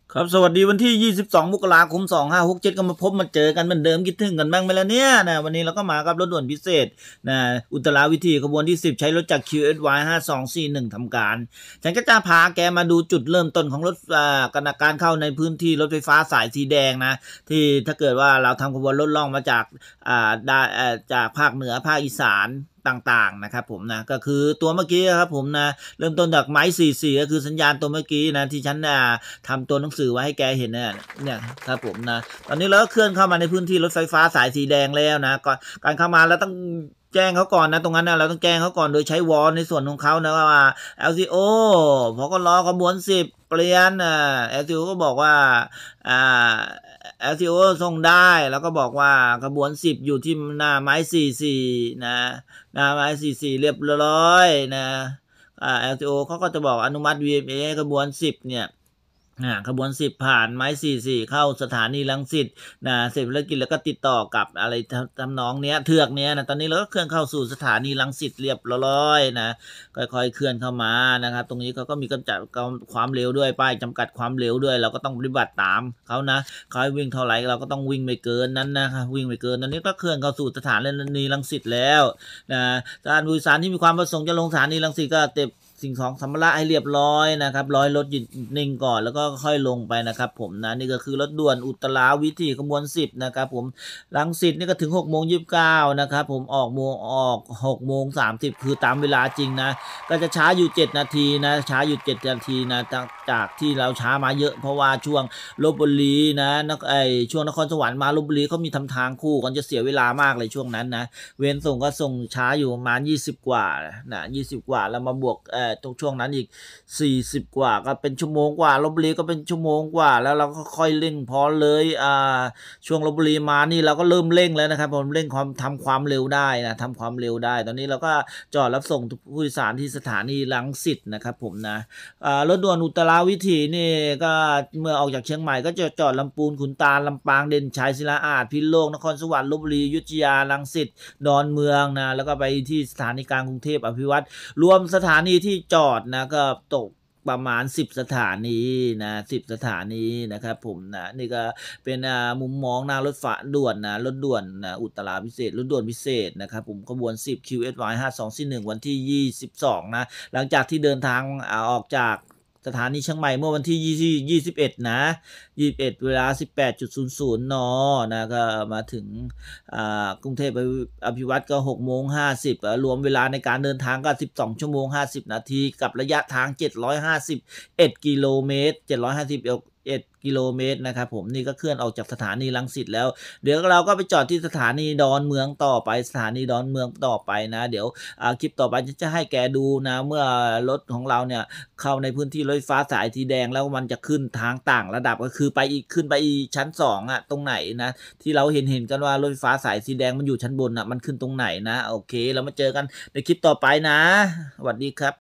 ครับสวัสดีวันที่22มกราคม2567ก็มาพบมาเจอกันเหมือนเดิมคิดถึงกันบ้างไหมล่ะเนี่ยนะวันนี้เราก็มากับรถด่วนพิเศษนะอุตราวิธีขบวนที่10ใช้รถจาก QSY 5241ทำการฉันก็จะพาแกมาดูจุดเริ่มต้นของรถการเข้าในพื้นที่รถไฟฟ้าสายสีแดงนะที่ถ้าเกิดว่าเราทำขบวนรถล่องมาจากจากภาคเหนือภาคอีสานต่างๆนะครับผมนะก็คือตัวเมื่อกี้ครับผมนะเริ่มต้นจากไม้44ก็คือสัญญาณตัวเมื่อกี้นะที่ฉันทำตัวหนังสือไว้ให้แกเห็นเนี่ยครับผมนะตอนนี้เราก็เคลื่อนเข้ามาในพื้นที่รถไฟฟ้าสายสีแดงแล้วนะก่อนการเข้ามาเราต้องแจ้งเขาก่อนนะตรงนั้นนะเราต้องแจ้งเขาก่อนโดยใช้วอลในส่วนของเขานะว่า LCO พอก็รอขบวน10เปลี่ยนLCO ก็บอกว่าอ่า LCO ส่งได้แล้วก็บอกว่าขบวน10อยู่ที่หน้าไม้44นะหน้าไม้44เรียบร้อยนะLTO เขาก็จะบอกอนุมัติ VMA ขบวน10เนี่ยขบวน10ผ่านไม้44เข้าสถานีรังสิตนะเสร็จภารกิจแล้วก็ติดต่อกับอะไรทำนองเนี้ยเทือกเนี้ยนะตอนนี้เราก็เคลื่อนเข้าสู่สถานีรังสิตเรียบร้อยนะค่อยๆเคลื่อนเข้ามานะครับตรงนี้เขาก็มีกำจัดความเร็วด้วยป้ายจำกัดความเร็วด้วยเราก็ต้องปฏิบัติตามเขานะเขาให้วิ่งเท่าไหร่เราก็ต้องวิ่งไม่เกินนั้นนะครับวิ่งไม่เกินตอนนี้ก็เคลื่อนเข้าสู่สถานีรังสิตแล้วนะการผู้โดยสารที่มีความประสงค์จะลงสถานีรังสิตก็เต็มสิ่งของสัมภาระให้เรียบร้อยนะครับร้อยรถหยุดนิ่งก่อนแล้วก็ค่อยลงไปนะครับผมนะนี่ก็คือรถด่วนอุตราวิถีขบวน10นะครับผมรังสิตนี่ก็ถึง6:29นะครับผมออก6:30คือตามเวลาจริงนะก็จะช้าอยู่7นาทีนะช้าอยู่7นาทีนะจากที่เราช้ามาเยอะเพราะว่าช่วงลพบุรีนะช่วงนครสวรรค์มาลพบุรีเขามีทำทางคู่กันจะเสียเวลามากเลยช่วงนั้นนะเว้นส่งก็ส่งช้าอยู่ประมาณ20กว่านะ20กว่าแล้วมาบวกตรงช่วงนั้นอีก40กว่าก็เป็นชั่วโมงกว่าลพบุรีก็เป็นชั่วโมงกว่าแล้วเราก็ค่อยเร่งพอเลยช่วงลพบุรีมานี่เราก็เริ่มเร่งแล้วนะครับผมเร่งทำความเร็วได้นะทำความเร็วได้ตอนนี้เราก็จอดรับส่งผู้โดยสารที่สถานีรังสิตนะครับผมนะรถด่วนอุตราวิถีนี่ก็เมื่อออกจากเชียงใหม่ก็จะจอดลำปูนขุนตาลลำปางเด่นชัยศิลาอาจพิษณุโลกนครสวรรค์ลพบุรีอยุธยารังสิตดอนเมืองนะแล้วก็ไปที่สถานีกลางกรุงเทพอภิวัตรรวมสถานีที่จอดนะก็ตกประมาณ10สถานีนะ10สถานีนะครับผมนะนี่ก็เป็นมุมมองหน้ารถฝาด่วนนะรถด่วนนะอุตราพิเศษรถด่วนพิเศษนะครับผมขบวน10 QSY 5241วันที่22นะหลังจากที่เดินทางออกจากสถานีเชียงใหม่เมื่อวันที่21นะ21เวลา 18:00 นนะก็มาถึงกรุงเทพอภิวัตรก็6:50รวมเวลาในการเดินทางก็12:50 นาทีกับระยะทาง751กิโลเมตรกิโลเมตรนะครับผมนี่ก็เคลื่อนออกจากสถานีรังสิตแล้วเดี๋ยวเราก็ไปจอดที่สถานีดอนเมืองต่อไปสถานีดอนเมืองต่อไปนะเดี๋ยวคลิปต่อไปจะให้แกดูนะเมื่อรถของเราเนี่ยเข้าในพื้นที่รถไฟฟ้าสายสีแดงแล้วมันจะขึ้นทางต่างระดับก็คือขึ้นไปชั้น2ตรงไหนนะที่เราเห็นกันว่ารถไฟฟ้าสายสีแดงมันอยู่ชั้นบนมันขึ้นตรงไหนนะโอเคเรามาเจอกันในคลิปต่อไปนะสวัสดีครับ